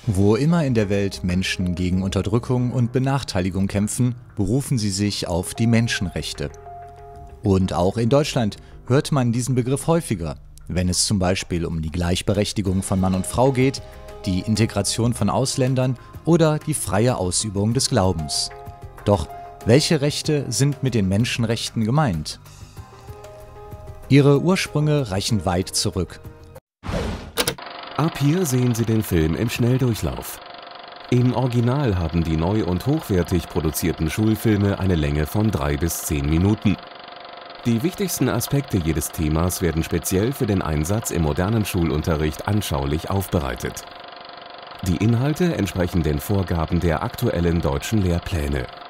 Wo immer in der Welt Menschen gegen Unterdrückung und Benachteiligung kämpfen, berufen sie sich auf die Menschenrechte. Und auch in Deutschland hört man diesen Begriff häufiger, wenn es zum Beispiel um die Gleichberechtigung von Mann und Frau geht, die Integration von Ausländern oder die freie Ausübung des Glaubens. Doch welche Rechte sind mit den Menschenrechten gemeint? Ihre Ursprünge reichen weit zurück. Ab hier sehen Sie den Film im Schnelldurchlauf. Im Original haben die neu und hochwertig produzierten Schulfilme eine Länge von 3 bis 10 Minuten. Die wichtigsten Aspekte jedes Themas werden speziell für den Einsatz im modernen Schulunterricht anschaulich aufbereitet. Die Inhalte entsprechen den Vorgaben der aktuellen deutschen Lehrpläne.